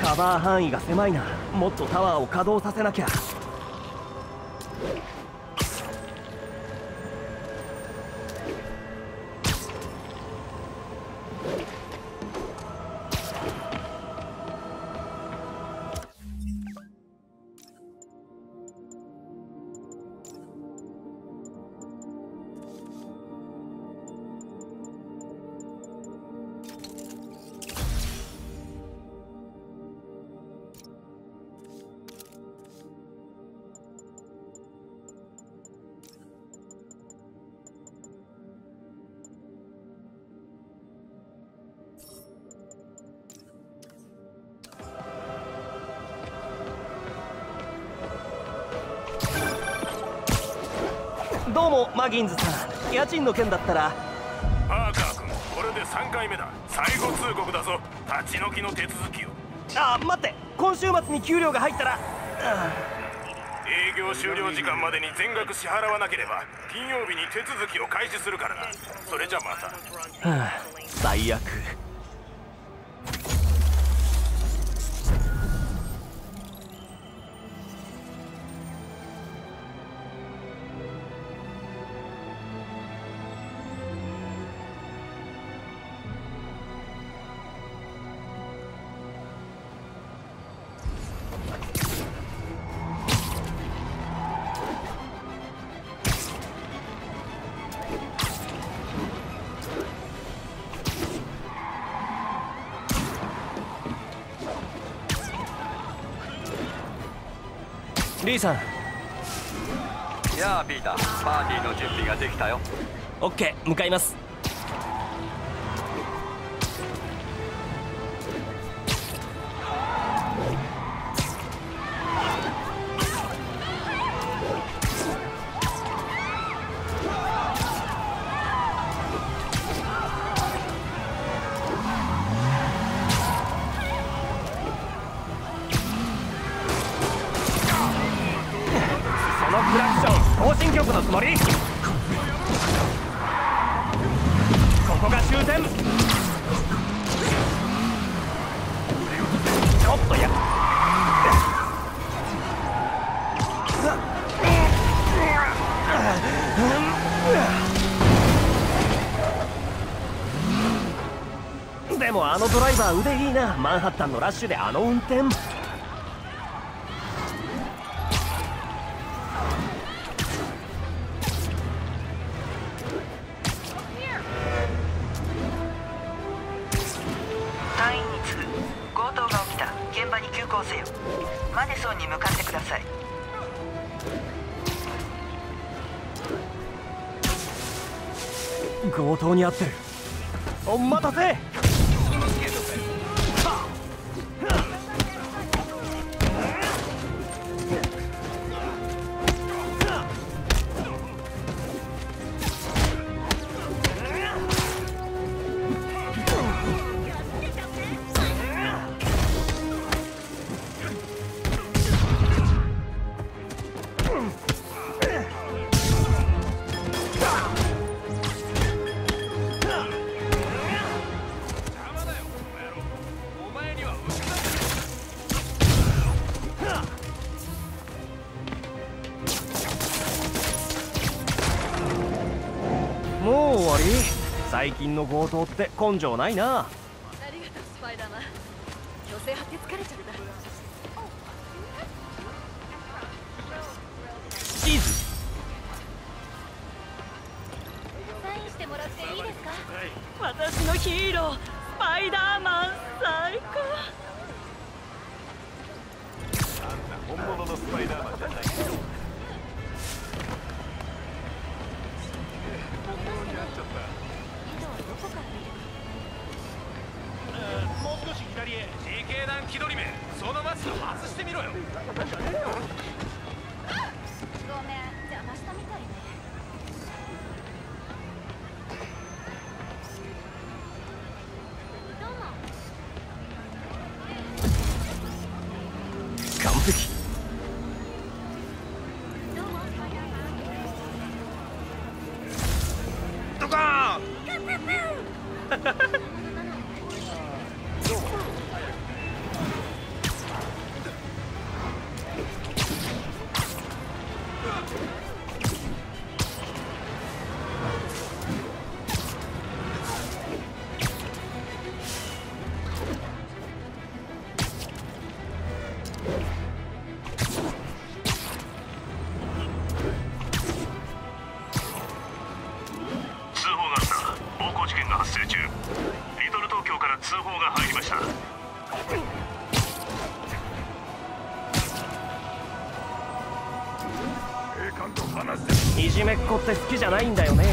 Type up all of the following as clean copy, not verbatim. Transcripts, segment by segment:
カバー範囲が狭いな。もっとタワーを稼働させなきゃ。どうもマギンズさん、家賃の件だったら。 パーカー君、これで3回目だ。最後通告だぞ。立ち退きの手続きを。 あ、待って、今週末に給料が入ったら。 営業終了時間までに全額支払わなければ金曜日に手続きを開始するからな。それじゃまた。 はあ、最悪。リーさん。 やあピーター、パーティーの準備ができたよ。 オッケー、向かいます。クラクション更新曲のつもり。ここが終点。ちょっとやでもあのドライバー腕いいな。マンハッタンのラッシュであの運転。 マディソンに向かってください。 強盗に遭ってる。お待たせ。もう終わり？最近の強盗って根性ないな。 ありがとうスパイダーマン。虚勢張って疲れちゃった。 チーズ。 サインしてもらっていいですか？私のヒーロースパイダーマン最高。 あんな本物のスパイダーマンじゃない。もう少し左へ。自警団気取りめ、そのマスク外してみろよ。 ごめん、邪魔したみたいね。どうも。 完璧。 どうも。 ドカーン。 いじめっ子って好きじゃないんだよね。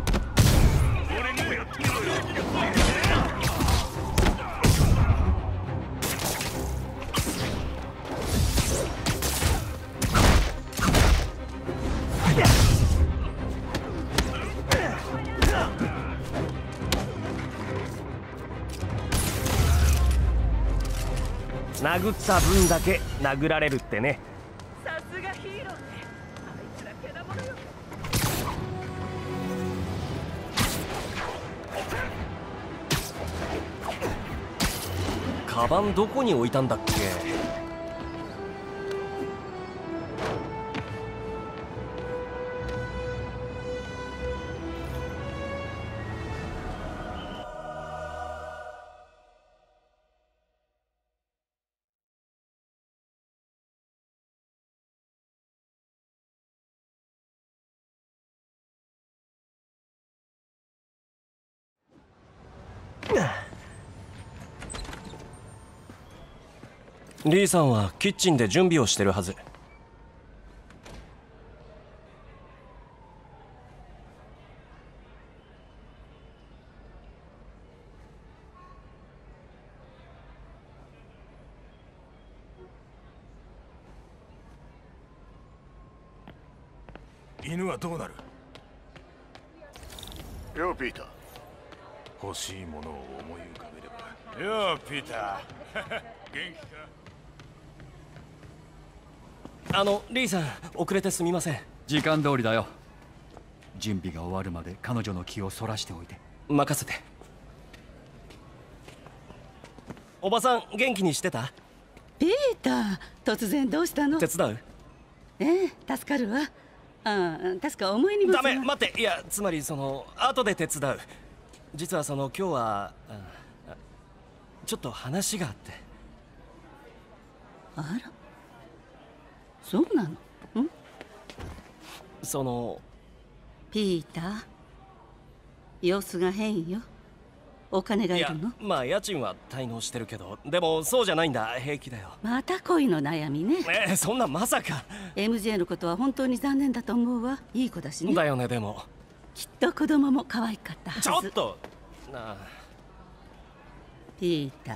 殴った分だけ殴られるってね。 さすがヒーローね。あいつらけなものよ。 カバンどこに置いたんだっけ。リーさんはキッチンで準備をしてるはず。 犬はどうなる？ ようピーター、 欲しいものを思い浮かべれば。ようピーター元気か？ リーさん、遅れてすみません。 時間通りだよ。準備が終わるまで彼女の気をそらしておいて。 任せて。おばさん、元気にしてた？ ピーター、突然どうしたの？ 手伝う？ 助かるわ。確か重い荷物は。 ダメ、待って。いや、つまり後で手伝う。実は今日はちょっと話があって。 あら、そうなの？ピーター、様子が変よ。お金がいるの？ いや、まあ家賃は滞納してるけど、でもそうじゃないんだ。平気だよ。 また恋の悩みね。 そんなまさか。 MJ のことは本当に残念だと思うわ。いい子だしね。 だよね。でもきっと子供も可愛かったはず。 ちょっとなあ。 ピーター、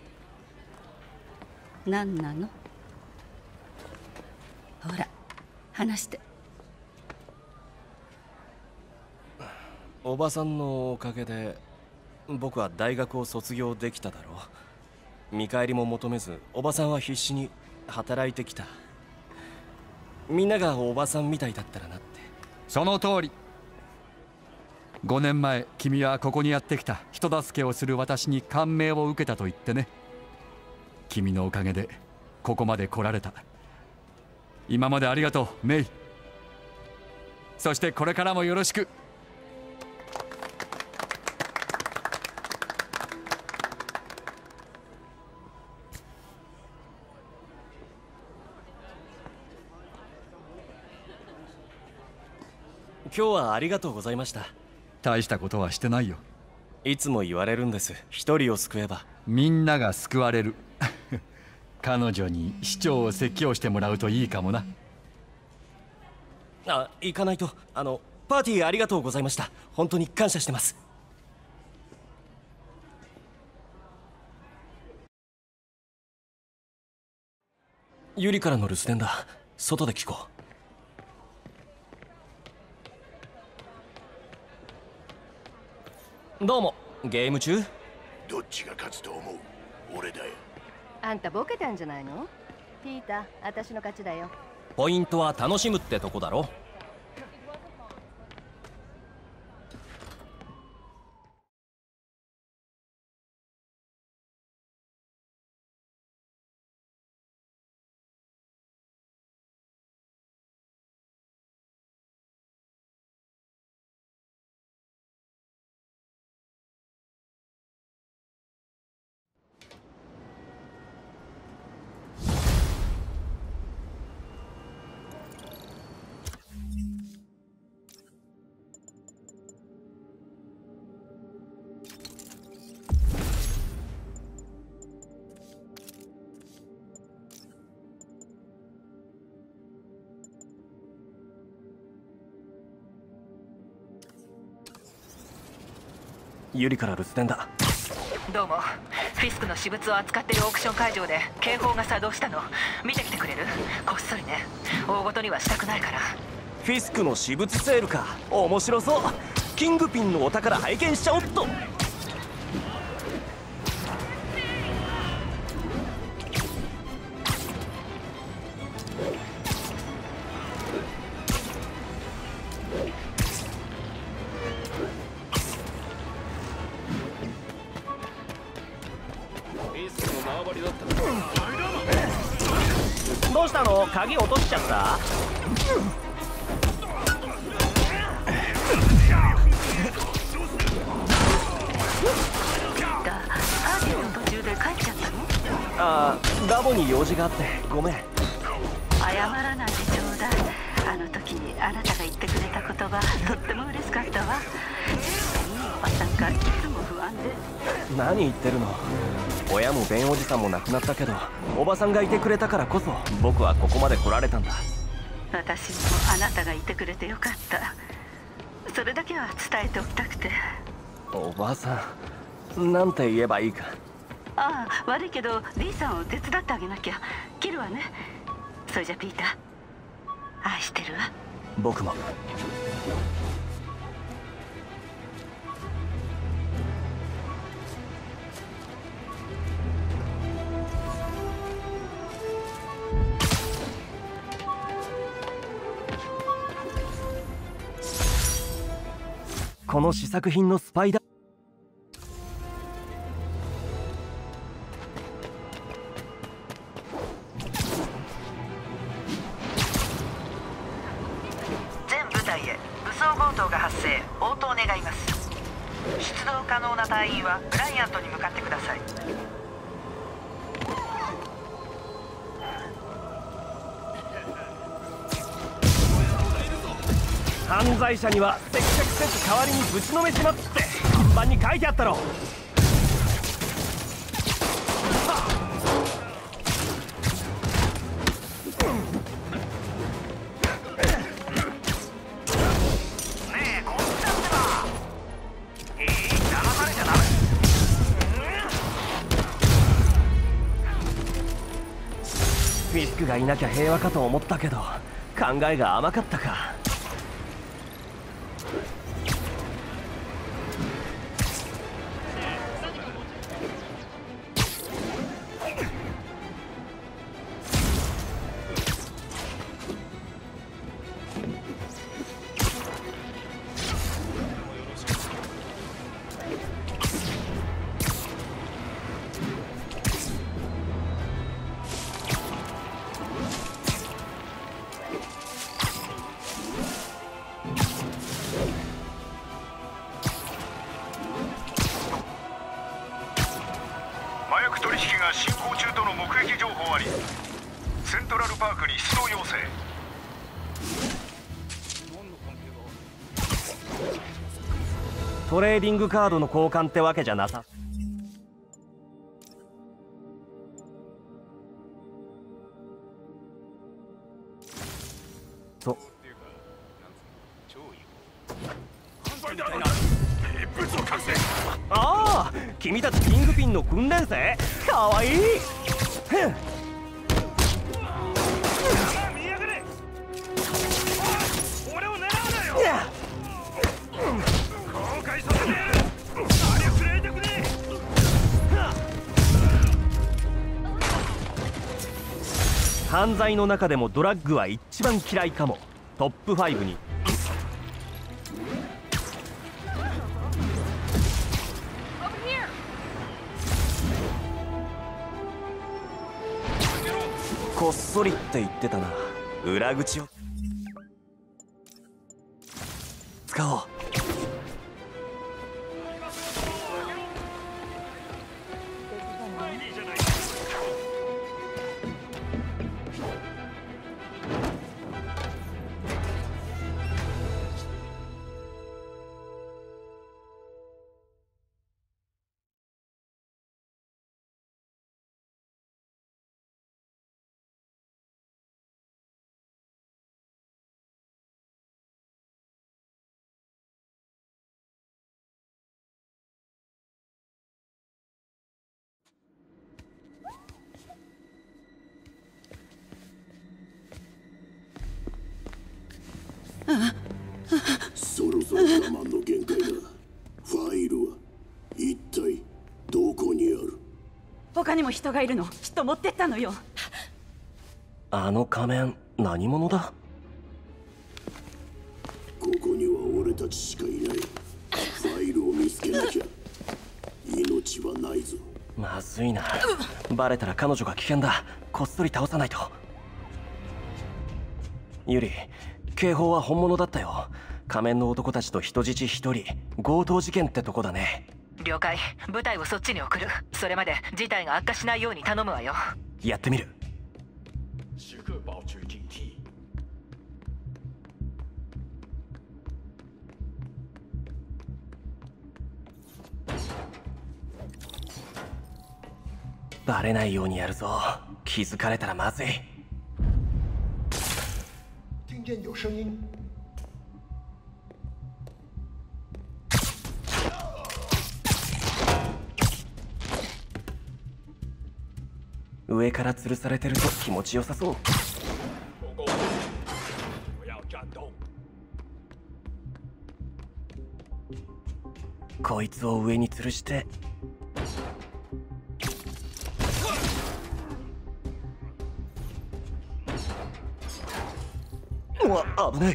何なの？ほら、話して。 おばさんのおかげで僕は大学を卒業できただろう。見返りも求めず、おばさんは必死に働いてきた。みんながおばさんみたいだったらなって。 その通り。5年前君はここにやってきた人助けをする私に感銘を受けたと言ってね。君のおかげでここまで来られた。今までありがとう、メイ。そしてこれからもよろしく。 今日はありがとうございました。 大したことはしてないよ。 いつも言われるんです。一人を救えばみんなが救われる。彼女に市長を説教してもらうといいかもな。 行かないと。パーティーありがとうございました。本当に感謝してます。ユリからの留守電だ。外で聞こう。どうも。ゲーム中？ どっちが勝つと思う？俺だよ。 あんたボケたんじゃないの？ピーター、私の勝ちだよ。 ポイントは楽しむってとこだろ。 ユリから留守電だ。 どうも。フィスクの私物を扱ってるオークション会場で警報が作動したの。見てきてくれる？こっそりね。大ごとにはしたくないから。 フィスクの私物セールか。面白そう。キングピンのお宝拝見しちゃおっと。どうしたの？鍵落としちゃった？ パーティーの途中で帰っちゃったの？ ああ、ラボに用事があってごめん。 謝らないでちょうだい。あの時あなたが言ってくれた言葉、とっても嬉しかったわ。おばさんがいつも不安で。 何言ってるの。親もベンおじさんも亡くなったけど、おばさんがいてくれたからこそ僕はここまで来られたんだ。 私もあなたがいてくれてよかった。それだけは伝えておきたくて。 おばさん、なんて言えばいいか。 ああ、悪いけどリーさんを手伝ってあげなきゃ。切るわね。それじゃピーター、愛してるわ。 僕も。この試作品のスパイダー。 全部隊へ武装強盗が発生。応答願います。出動可能な隊員はブライアントに向かってください。 犯罪者には接客せず代わりにぶちのめしますって看板に書いてあったろ。フィスクがいなきゃ平和かと思ったけど、考えが甘かったか。 麻薬取引が進行中との目撃情報あり。セントラルパークに出動要請。 トレーディングカードの交換ってわけじゃなさ。とああ、君たちキングピンの訓練生？かわいい。 俺を狙うなよ。後悔させてやる。何をくれいてくれ。 犯罪の中でもドラッグは一番嫌いかも。トップ5に。こっそりって言ってたな。裏口を使おう。 そろそろ我慢の限界だ。ファイルは一体どこにある？ 他にも人がいるの。きっと持ってったのよ。 あの仮面何者だ？ ここには俺たちしかいない。ファイルを見つけなきゃ命はないぞ。 まずいな。バレたら彼女が危険だ。こっそり倒さないと。ユリ、警報は本物だったよ。仮面の男たちと人質一人。強盗事件ってとこだね。 了解。部隊をそっちに送る。それまで事態が悪化しないように頼むわよ。 やってみる。バレないようにやるぞ。気づかれたらまずい。 听见有声音。 上から吊るされてると気持ちよさそう。こいつを上に吊るして。うわ、危ない。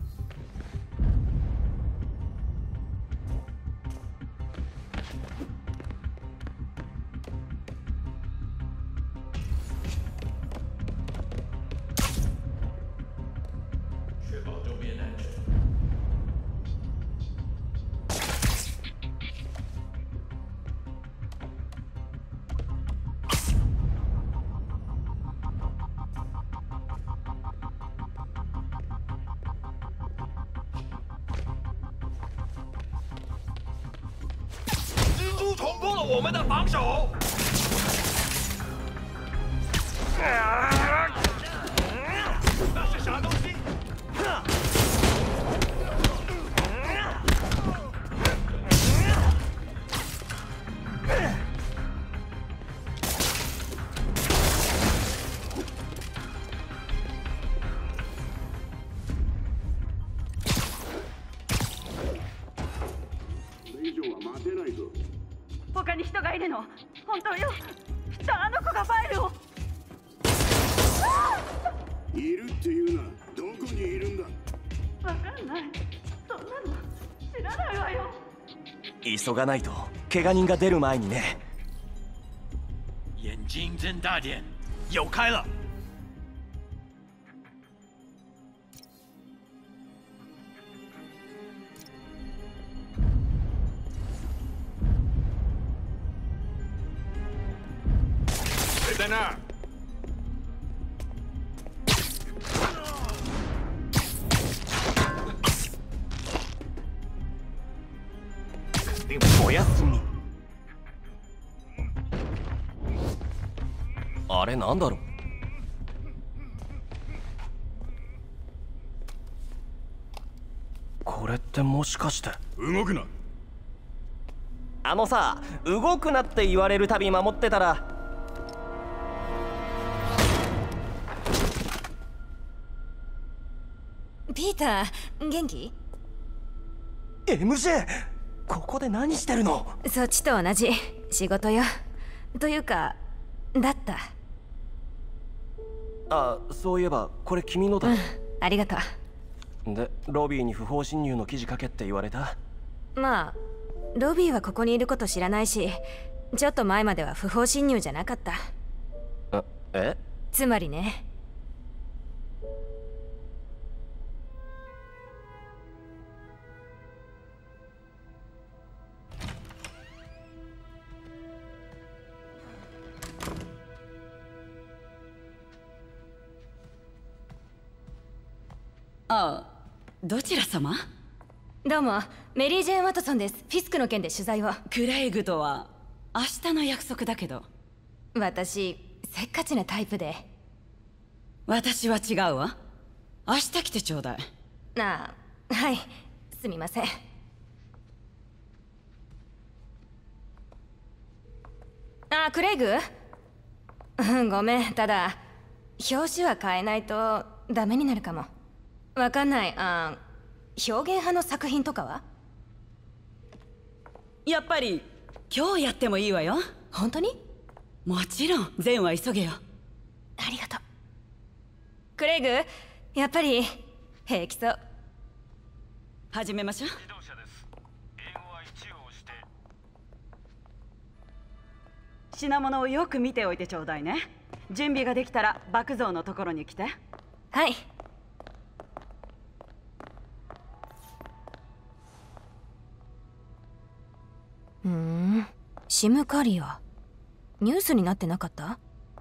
捅破了我们的防守。那是啥东西？ 他に人がいるの。本当よ。きっとあの子がファイルを。 いるっていうな。どこにいるんだ？ わかんない。そんなの知らないわよ。 急がないと怪我人が出る前にね。 眼睛睁大点，有开了。谁在那儿？ おやすみ。あれなんだろう。これってもしかして。 動くな。 あのさ、動くなって言われるたび守ってたら。 ピーター、元気？ MJ、 ここで何してるの？ そっちと同じ仕事よ。というかだった。 あ、そういえばこれ君のだ。 うん、ありがとう。で、ロビーに不法侵入の記事書けって言われた？ まあロビーはここにいること知らないし、ちょっと前までは不法侵入じゃなかった。 え？ つまりね。 ああ、どちら様？ どうも、メリー・ジェーン・ワトソンです。フィスクの件で取材を。 クレイグとは明日の約束だけど。 私せっかちなタイプで。 私は違うわ。明日来てちょうだい。 ああ、はい、すみません。あ、クレイグ？ごめん、ただ表紙は変えないとダメになるかも。わかんない。 表現派の作品とかは？ やっぱり今日やってもいいわよ。 本当に？ もちろん。善は急げよ。 ありがとう。クレイグ、やっぱり平気そう。 始めましょう。 自動車です。英語は1を押して。 品物をよく見ておいてちょうだいね。準備ができたら爆蔵のところに来て。 はい。シムカリア。ニュースになってなかった？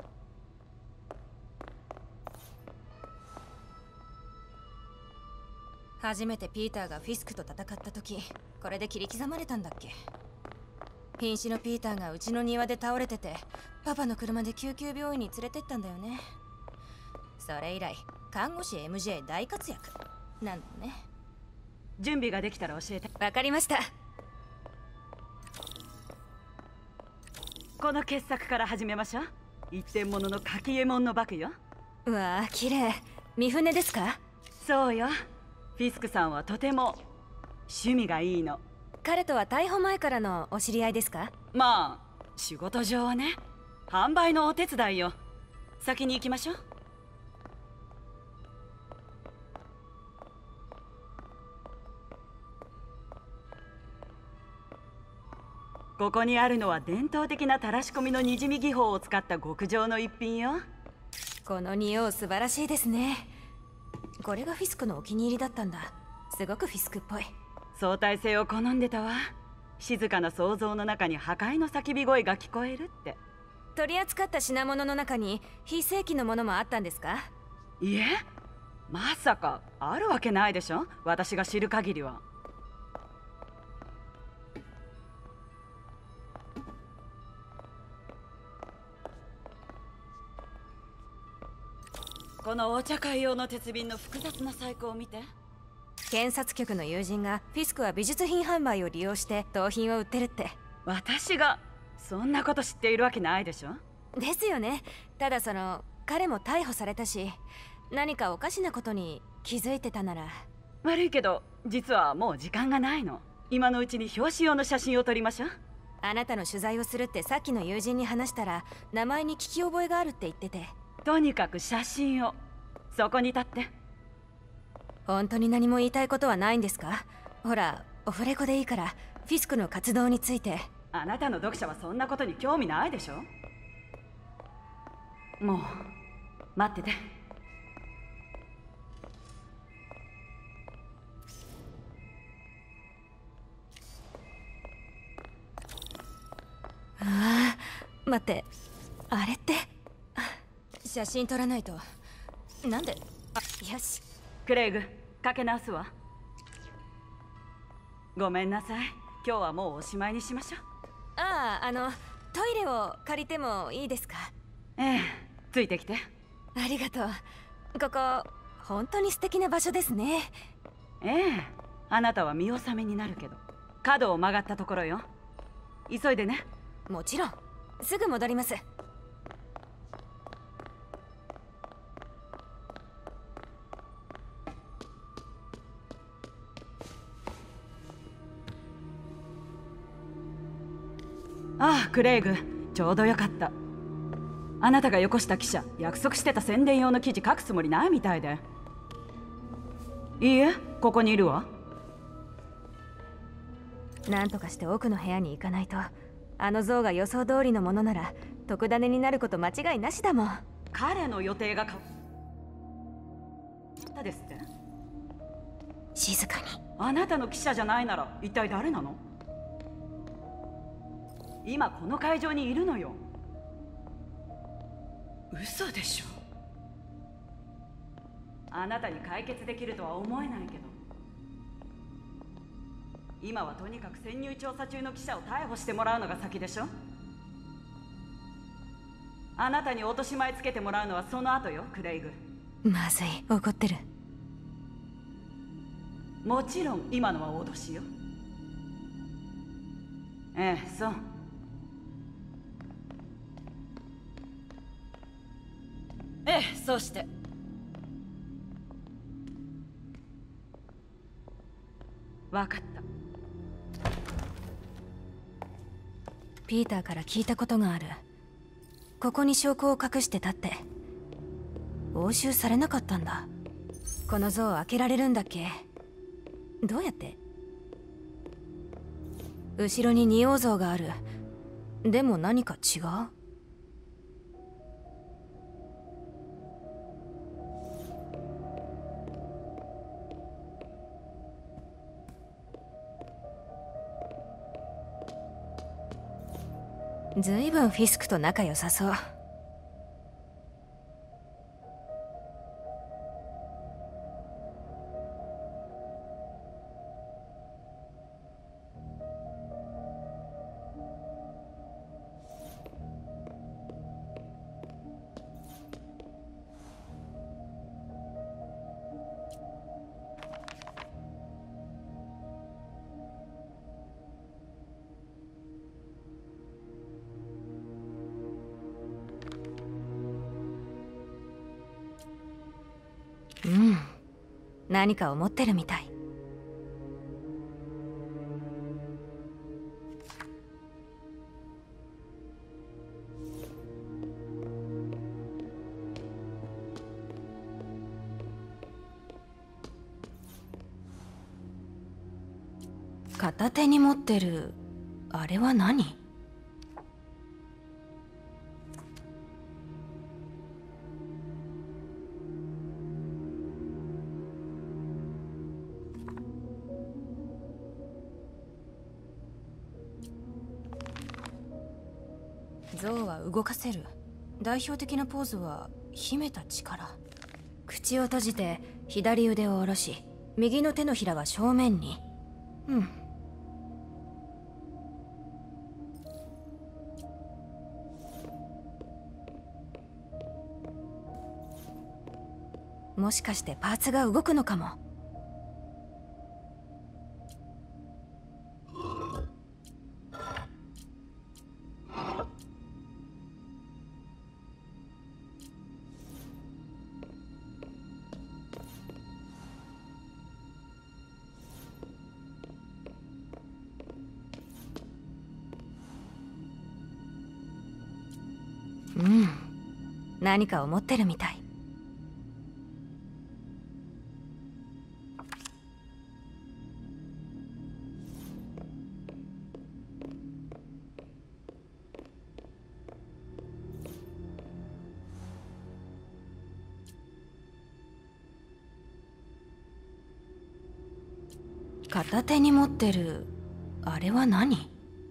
初めてピーターがフィスクと戦った時、これで切り刻まれたんだっけ？瀕死のピーターがうちの庭で倒れてて、パパの車で救急病院に連れてったんだよね。それ以来看護師 MJ 大活躍なんだね。 準備ができたら教えて。 わかりました。 この傑作から始めましょう。一点物の柿右衛門のバクよ。 うわあ、綺麗。三船ですか？ そうよ。フィスクさんはとても趣味がいいの。 彼とは逮捕前からのお知り合いですか？ まあ仕事上はね。販売のお手伝いよ。先に行きましょう。ここにあるのは伝統的なたらし込みのにじみ技法を使った極上の一品よ。 この匂い素晴らしいですね。これがフィスクのお気に入りだったんだ。すごくフィスクっぽい。 相対性を好んでたわ。静かな想像の中に破壊の叫び声が聞こえるって。 取り扱った品物の中に非正規のものもあったんですか？ いえ、まさかあるわけないでしょ、私が知る限りは。このお茶会用の鉄瓶の複雑な細工を見て。 検察局の友人がフィスクは美術品販売を利用して盗品を売ってるって。 私がそんなこと知っているわけないでしょ。 ですよね。ただ彼も逮捕されたし、何かおかしなことに気づいてたなら。 悪いけど実はもう時間がないの。今のうちに表紙用の写真を撮りましょう。 あなたの取材をするってさっきの友人に話したら、名前に聞き覚えがあるって言ってて。 とにかく写真を。そこに立って。 本当に何も言いたいことはないんですか？ほら、オフレコでいいからフィスクの活動について。 あなたの読者はそんなことに興味ないでしょ。もう待ってて。 ああ、待って、あれって写真撮らないと。なんで？よし。 クレイグ、かけ直すわ。ごめんなさい。今日はもうおしまいにしましょう。 ああ、トイレを借りてもいいですか？ ええ、ついてきて。 ありがとう。ここ本当に素敵な場所ですね。 ええ、あなたは見納めになるけど、角を曲がったところよ。急いでね。 もちろん、すぐ戻ります。 ああ、クレイグ、ちょうどよかった。あなたがよこした記者、約束してた宣伝用の記事書くつもりないみたいで。いいえ、ここにいるわ。 なんとかして奥の部屋に行かないと。あの像が予想通りのものなら特ダネになること間違いなしだもん。 彼の予定がたですって。 静かに。 あなたの記者じゃないなら一体誰なの？今この会場にいるのよ。嘘でしょ。あなたに解決できるとは思えないけど、今はとにかく潜入調査中の記者を逮捕してもらうのが先でしょ。あなたに落とし前つけてもらうのはその後よ、クレイグ。 まずい、怒ってる。 もちろん今のは脅しよ。ええ、そう。ええ、そうして。 分かった。 ピーターから聞いたことがある。ここに証拠を隠してたって。押収されなかったんだ。この像を開けられるんだっけ？どうやって？後ろに仁王像がある。でも何か違う？ずいぶんフィスクと仲良さそう。何か思ってるみたい。片手に持ってるあれは何？象は動かせる。代表的なポーズは秘めた力。口を閉じて左腕を下ろし、右の手のひらは正面に。もしかしてパーツが動くのかも。何か思ってるみたい。片手に持ってるあれは何？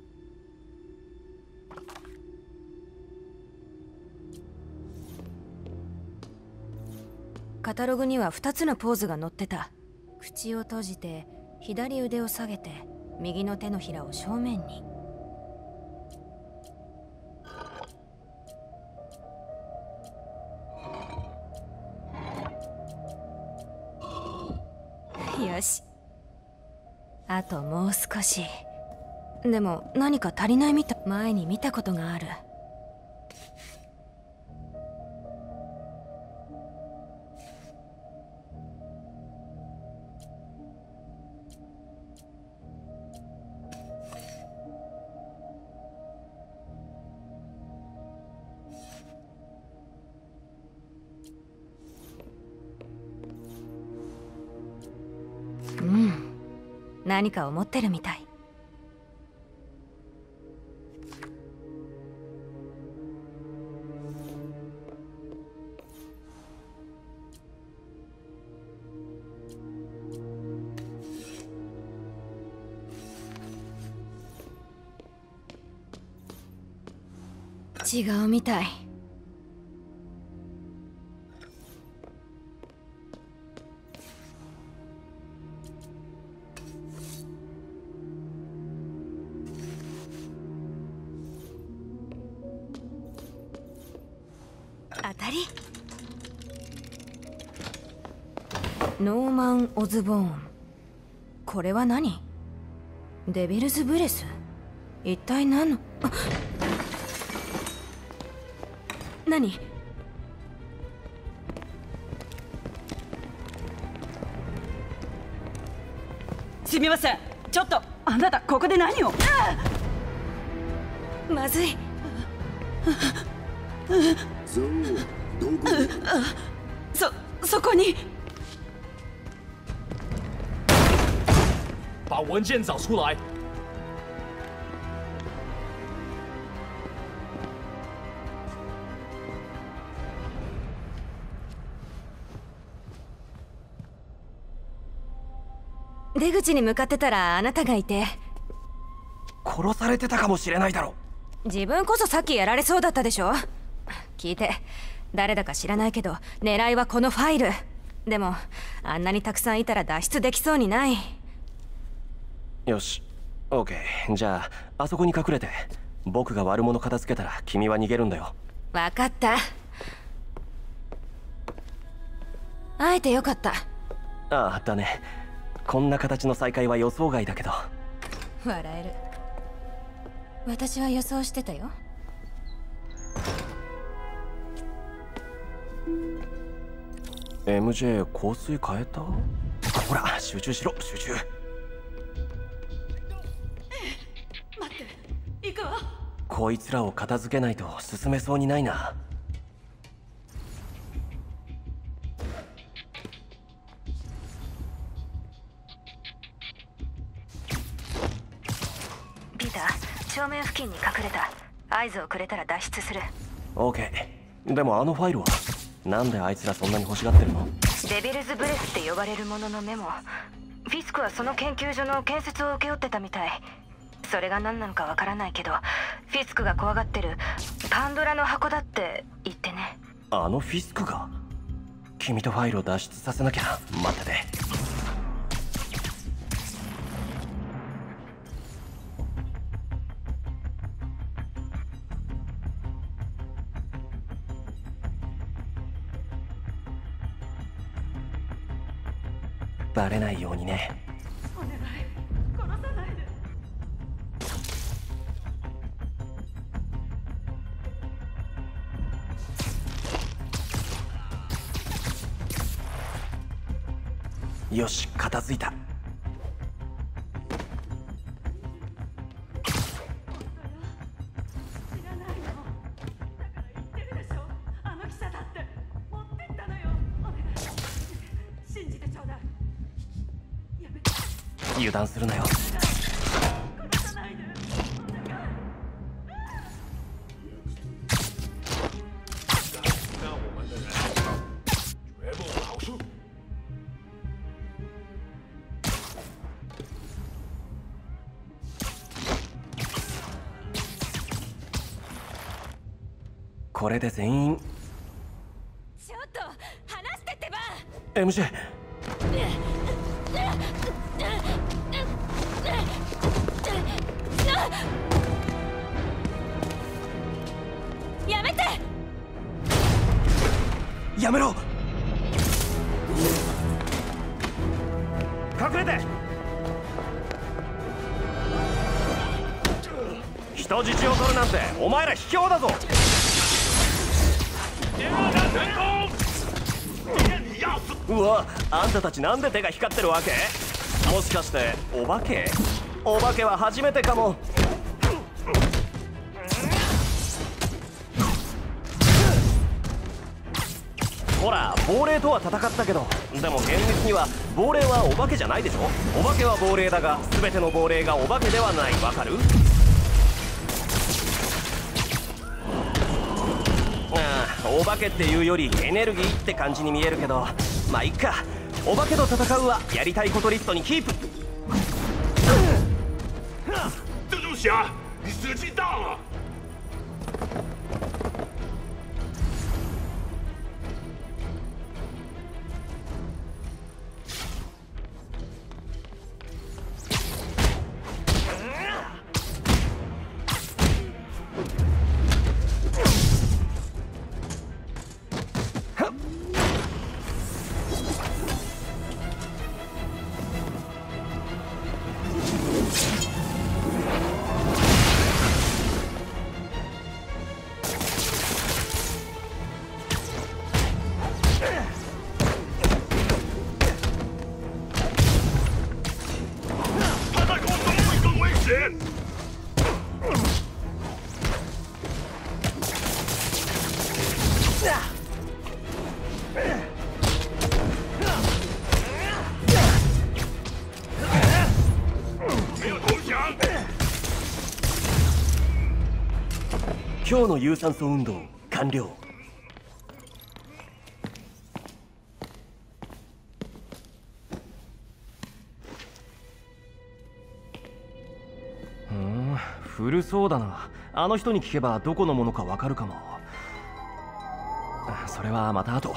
カタログには2つのポーズが載ってた。口を閉じて左腕を下げて右の手のひらを正面に。よし、あともう少し。でも何か足りないみたい。前に見たことがある。何か思ってるみたい。違うみたい。当たり。ノーマン・オズボーン。これは何？デビルズ・ブレス？一体何の…何？ すみません。ちょっとあなたここで何を。 まずい。 ゾウ、どこに。 そこに。 把文件找出来。 出口に向かってたらあなたがいて。 殺されてたかもしれないだろ。 自分こそさっきやられそうだったでしょ。聞いて、誰だか知らないけど狙いはこのファイル。でもあんなにたくさんいたら脱出できそうにない。 よし、オーケー。じゃああそこに隠れて、僕が悪者片付けたら君は逃げるんだよ。 分かった。会えてよかった。 ああ、だね。こんな形の再会は予想外だけど。 笑える。私は予想してたよ。 MJ 香水変えた？ほら、集中しろ、集中。 待って、行くわ。 こいつらを片付けないと進めそうにないな。 ピーター、正面付近に隠れた。合図をくれたら脱出する。 オーケー。でもあのファイルはなんであいつらそんなに欲しがってるの？ デビルズブレスって呼ばれるもののメモ。フィスクはその研究所の建設を請け負ってたみたい。それが何なのかわからないけど、フィスクが怖がってるパンドラの箱だって言ってね。 あのフィスクが？君とファイルを脱出させなきゃ。待ってて。バレないようにね。 お願い、殺さないで。 よし、片付いた。油断するなよ。これで全員。 ちょっと離してってば。 MJ、 やめて。 やめろ。隠れて。人質を取るなんてお前ら卑怯だぞ。うわ、あんたたちなんで手が光ってるわけ？もしかしてお化け？お化けは初めてかも。ほら、亡霊とは戦ったけど、でも厳密には亡霊はお化けじゃないでしょ。お化けは亡霊だが、全ての亡霊がお化けではない。わかる？お化けっていうよりエネルギーって感じに見えるけど、まあいっか。お化けと戦うはやりたいことリストにキープ。 蜘蛛侠，你时机到了。 今日の有酸素運動完了。古そうだな。あの人に聞けばどこのものかわかるかも。それはまた後。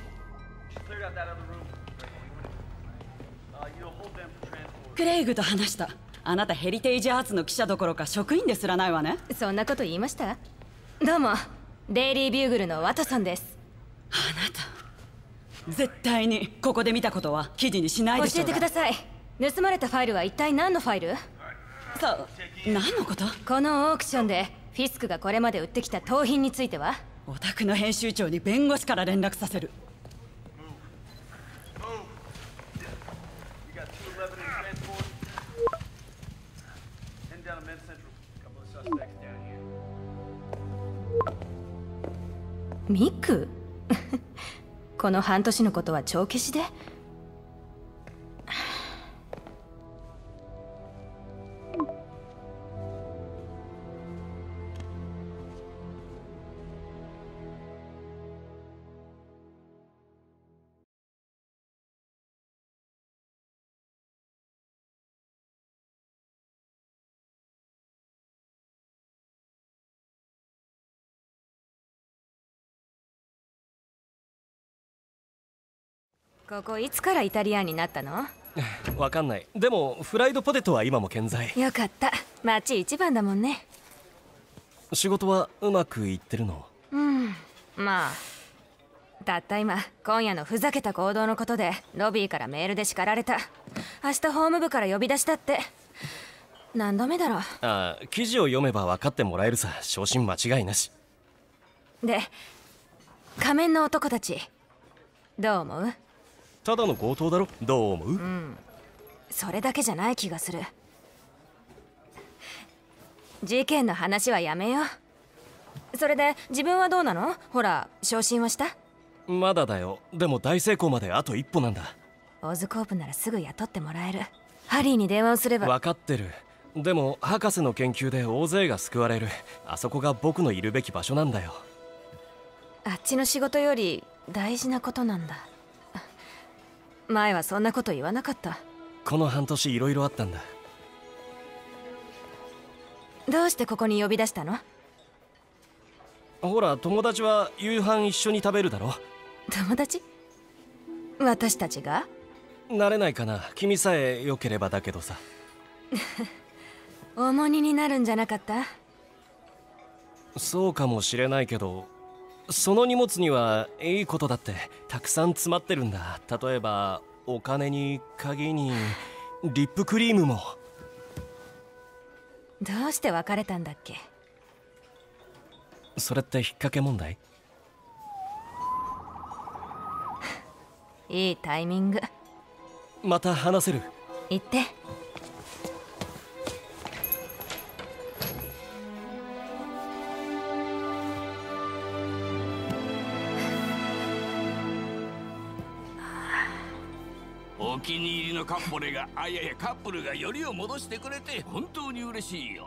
クレイグと話した。あなたヘリテージアーツの記者どころか職員ですらないわね。 そんなこと言いました？どうも、デイリービューグルのワトソンです。 あなた絶対にここで見たことは記事にしないでしょう。 教えてください。盗まれたファイルは一体何のファイル？ 何のこと？ このオークションでフィスクがこれまで売ってきた盗品については？ お宅の編集長に弁護士から連絡させる。 ミクこの半年のことは帳消しで？ここいつからイタリアンになったの？ わかんない。でもフライドポテトは今も健在。 よかった。町一番だもんね。 仕事はうまくいってるの？ まあたった今今夜のふざけた行動のことでロビーからメールで叱られた。明日法務部から呼び出しだって。何度目だろう。 記事を読めば分かってもらえるさ。昇進間違いなし。 で仮面の男たちどう思う？ ただの強盗だろ。どう思う？ それだけじゃない気がする。事件の話はやめよう。それで自分はどうなの？ほら昇進はした？ まだだよ。でも大成功まであと一歩なんだ。 オズコープならすぐ雇ってもらえる。ハリーに電話をすれば。 分かってる。でも博士の研究で大勢が救われる。あそこが僕のいるべき場所なんだよ。 あっちの仕事より大事なことなんだ。前はそんなこと言わなかった。 この半年いろいろあったんだ。 どうしてここに呼び出したの？ ほら友達は夕飯一緒に食べるだろ。 友達？私たちが？ なれないかな。君さえ良ければだけどさ。 重荷になるんじゃなかった？ そうかもしれないけど、その荷物にはいいことだってたくさん詰まってるんだ。例えばお金に鍵にリップクリームも。 どうして別れたんだっけ？ それって引っ掛け問題？ いいタイミング。 また話せる？ 言って。 お気に入りのカップルがカップルがよりを戻してくれて本当に嬉しいよ。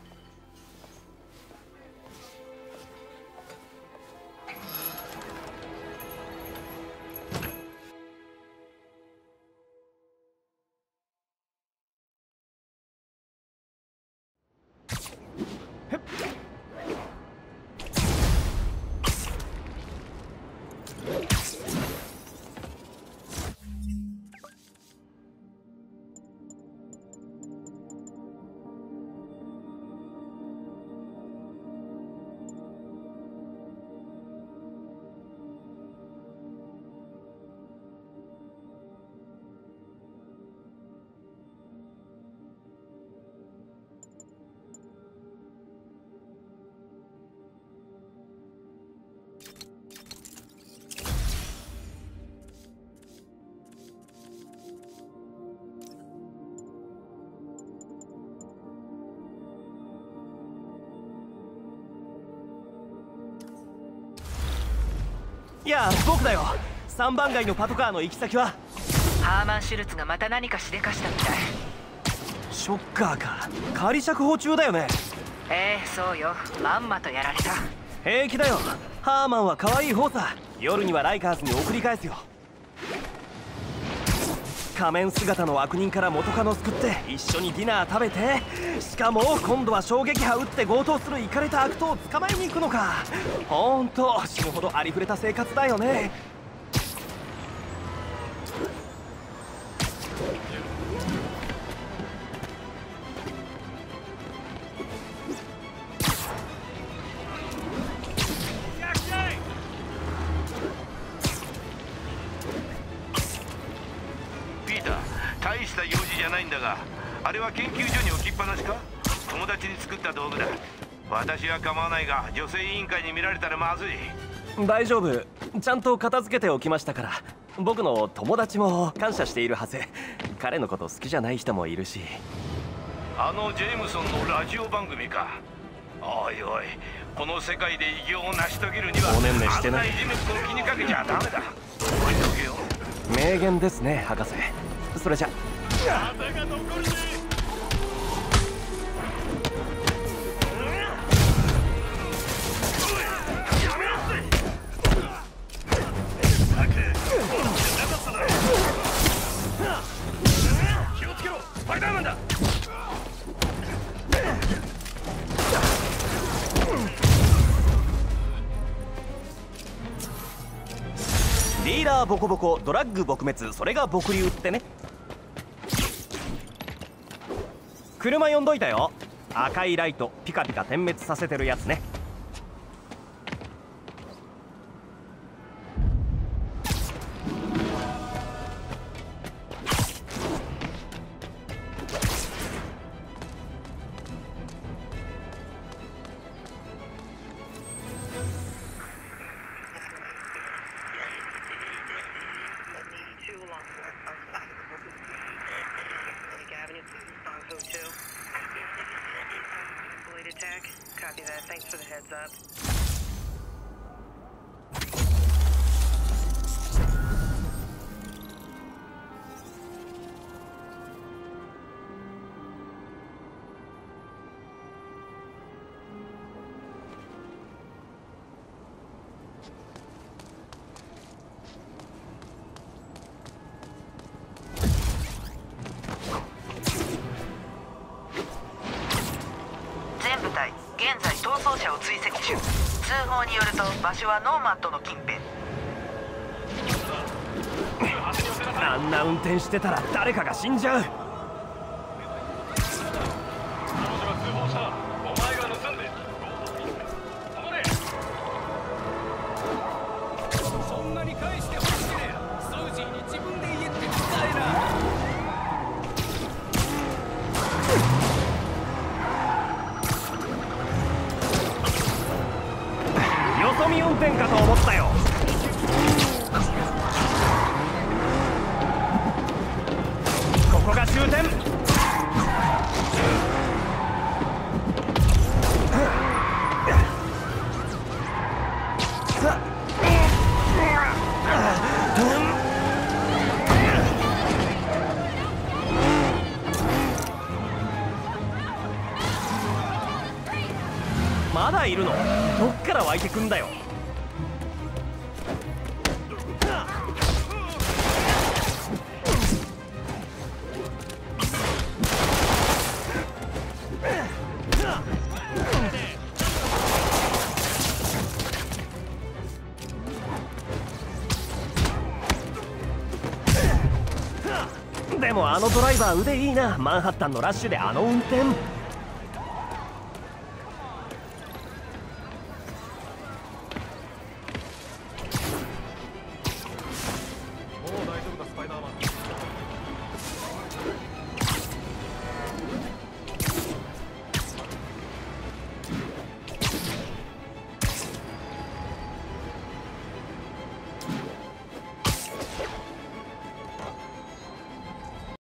いや僕だよ。3番街のパトカーの行き先は？ ハーマン・シュルツがまた何かしでかしたみたい。 ショッカーか。仮釈放中だよね。 そうよ。まんまとやられた。 平気だよ。ハーマンは可愛い方さ。夜にはライカーズに送り返すよ。仮面姿の悪人から元カノを救って一緒にディナー食べて、しかも今度は衝撃波打って強盗するイカれた悪党を捕まえに行くのか。ほんと死ぬほどありふれた生活だよね。 大した用事じゃないんだが、あれは研究所に置きっぱなしか？友達に作った道具だ。私は構わないが、女性委員会に見られたらまずい。 大丈夫、ちゃんと片付けておきましたから。僕の友達も感謝しているはず。彼のこと好きじゃない人もいるし。 あのジェームソンのラジオ番組か。おいおい、この世界で偉業を成し遂げるにはおねんねしてない。 危ない人物を気にかけちゃダメだ。覚えておけよ。 名言ですね、博士。それじゃ。 風が残るね。気をつけろ、スパイダーマンだ。 ディーラーボコボコ、ドラッグ撲滅、それが僕流ってね。車呼んどいたよ。赤いライトピカピカ点滅させてるやつね。 現在逃走者を追跡中。通報によると場所はノーマットの近辺。 あんな運転してたら誰かが死んじゃう。 そんなに返してほしければサウジーに自分で言えって伝えな。 よそ見運転かと思ったよ。ここが終点。まだいるの？どっから湧いてくんだよ。でもあのドライバー腕いいな。マンハッタンのラッシュであの運転。